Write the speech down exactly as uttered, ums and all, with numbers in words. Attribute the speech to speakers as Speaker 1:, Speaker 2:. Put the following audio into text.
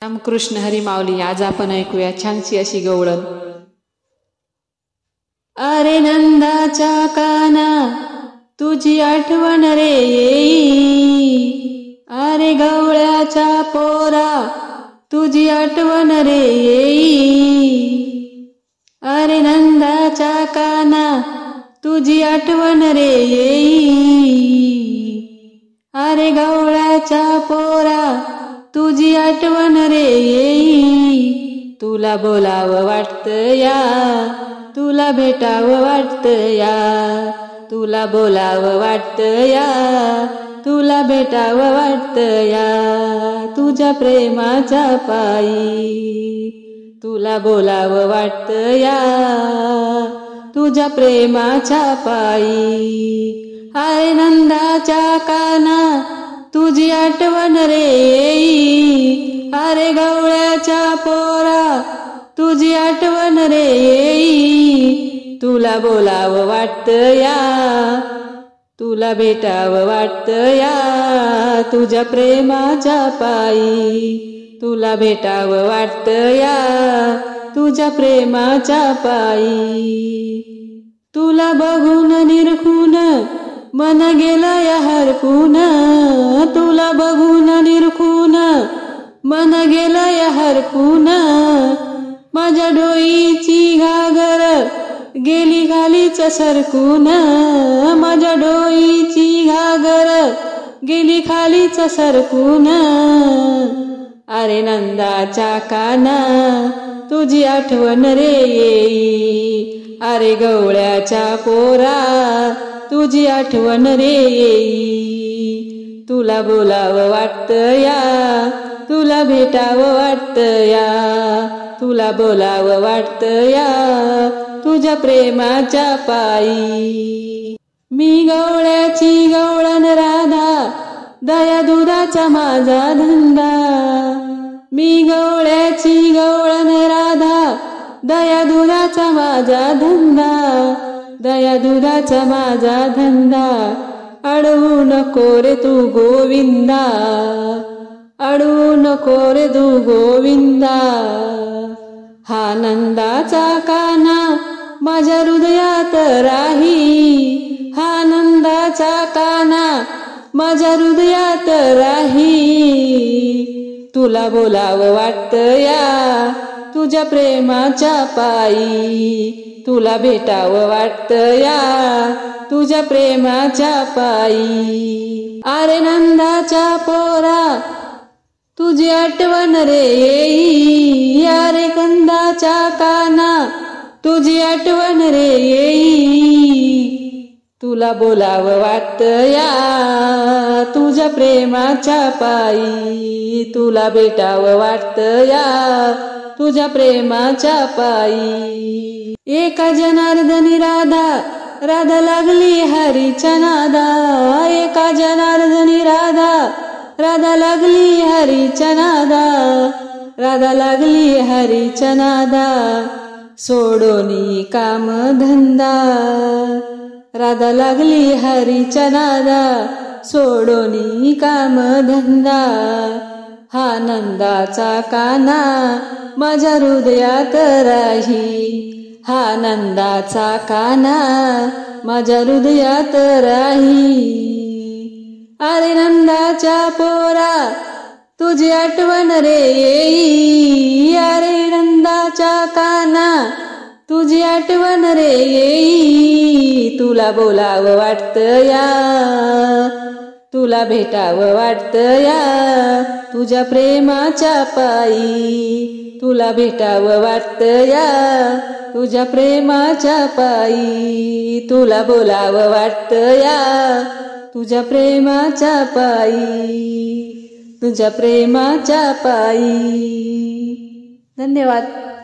Speaker 1: रामकृष्ण हरी माऊली. आज आपण ऐकूया छानशी अशी गवळण. अरे नंदाच्या काना तुझी आठवण रे येई, अरे गवळ्याच्या पोरा तुझी आठवण रे येई, अरे नंदाच्या काना तुझी आठवण रे येई, अरे गवळ्याच्या पोरा तुझी आठवण रे येई. तुला बोलावं वाटतं या, तुला भेटावं वाटतं या, तुला बोलावं वाटतं या, तुला भेटावं वाटतं या, तुझ्या प्रेमाच्या पायी. तुला बोलावं वाटतं या, तुझ्या प्रेमाच्या पायी. अरे नंदाच्या काना तुझी आठवण रे येई, अरे गवळ्याच्या पोरा तुझी आठवण रे येई. तुला बोलावं वाटतं या, तुला भेटावं वाटतं या, तुझ्या प्रेमाच्या पायी. तुला भेटावं वाटतं या, तुझ्या प्रेमाच्या पायी. तुला बघून निरखून मन गेलं या हरपून, तुला बघून निरखून मन गेलं या हरपून, माझ्या डोईची घागर गेली खालीच सरकून, माझ्या डोईची घागर गेली खालीच सरकून. अरे नंदाच्या काना तुझी आठवण रे येई, अरे गवळ्याच्या पोरा तुझी आठवण रे येई. तुला बोलावं वाटतं या, तुला भेटावं वाटतं या, तुला बोलावं वाटतं या, तुझ्या प्रेमाच्या पायी. मी गवळ्याची गवळण राधा, दया दुधाचा माझा धंदा. मी गवळ्याची गवळण राधा, दया दुधाचा माझा धंदा, दया दुधाचा माझा धंदा. अडवू नको रे तू गोविंदा, अडवू नको रे तू गोविंदा. हा नंदाचा काना माझ्या हृदयात राही, हा नंदाचा काना माझ्या हृदयात राही. तुला बोलावं वाटतं या, तुझ्या प्रेमाच्या पायी. तुला भेटावं वाटतं या, तुझ्या प्रेमाच्या पायी. अरे नंदाच्या पोरा तुझी आठवण रे येई, अरे कंदाच्या काना तुझी आठवण रे येई. तुला बोलावं वाटतं या, तुझ्या प्रेमाच्या पायी. तुला भेटावं वाटतं या, तुझ्या प्रेमाच्या पायी. एका जनार्दनी राधा, राधा लागली हरीच्या नादा. एका जनार्दनी राधा, राधा लागली हरीच्या नादा, राधा लागली हरीच्या नादा. सोडोनी काम धंदा, राधा लागली हरीच्या नादा, सोडोनी काम धंदा. हा नंदाचा काना माझ्या हृदयात राही, हा नंदाचा काना माझ्या हृदयात राही. अरे नंदाच्या पोरा तुझी आठवण रे येई, अरे नंदाच्या काना तुझी आठवण रे येई. तुला बोलावं वाटतं या, तुला भेटावं वाटतं या, तुझ्या प्रेमाच्या पायी. तुला भेटावं वाटतं या, तुझ्या प्रेमाच्या पायी. तुला बोलावं वाटतं या, तुझ्या प्रेमाच्या पायी, तुझ्या प्रेमाच्या पायी. धन्यवाद.